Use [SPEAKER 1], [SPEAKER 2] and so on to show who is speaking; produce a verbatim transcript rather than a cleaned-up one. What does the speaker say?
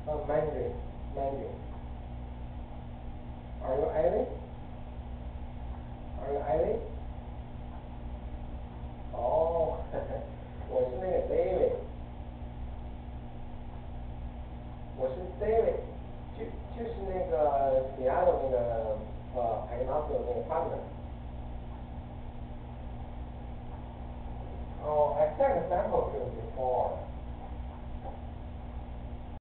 [SPEAKER 1] Uh, Mandarin, Mandarin. Are you Eileen? Are you Eileen? 哦，我是那个 David，我是 David，就就是那个 Seattle 那个呃 Agnostics 那个 partner。Oh, I sent a sample to you before.